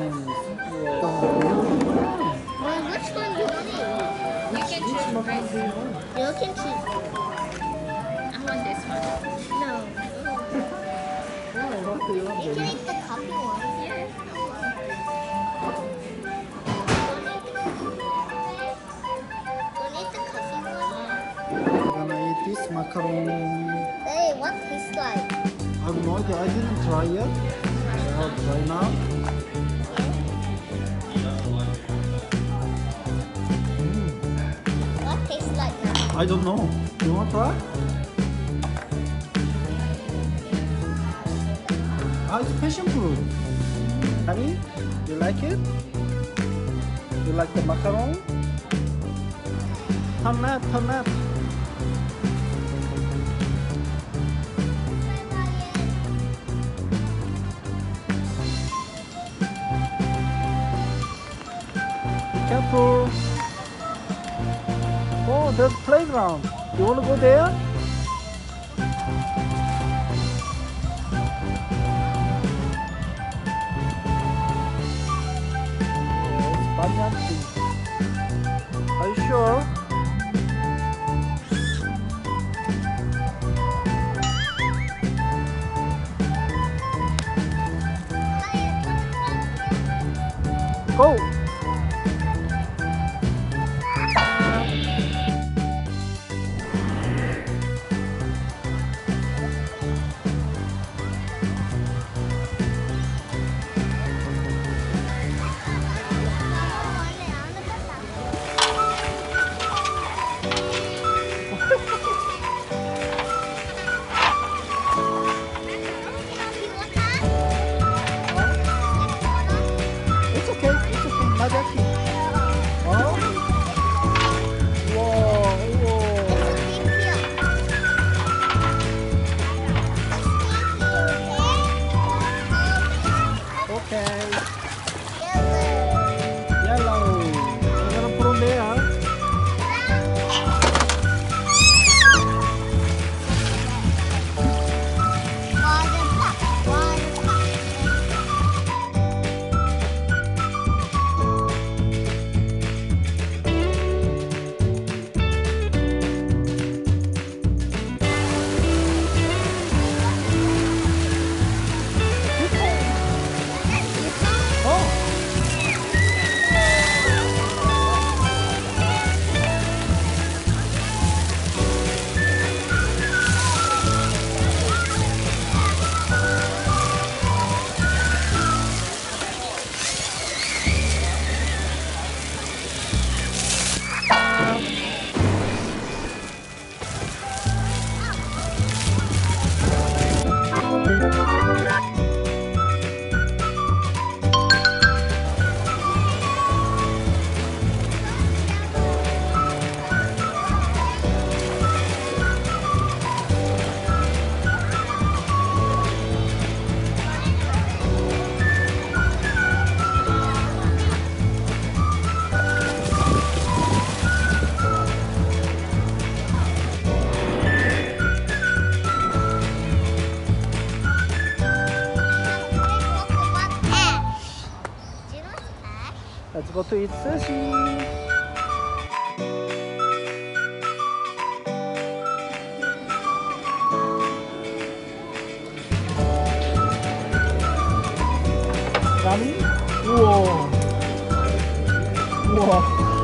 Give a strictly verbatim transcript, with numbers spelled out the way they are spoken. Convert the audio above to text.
Well, which one do you want? You can choose Grace. You can choose. I want this one. No. You can eat the coffee one. Yeah. Don't eat the coffee one. I'm gonna eat this macaron. Hey, what tastes like? I have no idea. I didn't try yet. I'll try now. Mm. What tastes like now? I don't know. You want to try? Ah, it's passion fruit. Honey, you like it? You like the macaron? Turn that, turn that. Be careful. Oh, there's playground. You want to go there? Yes, banyan tree. Are you sure? Go! It's okay, it's okay. Majaki. Oh? Whoa, whoa. Okay. Yellow. I'm gonna put on there. Oh. Let's go to eat sushi. Nani? 우와. 우와.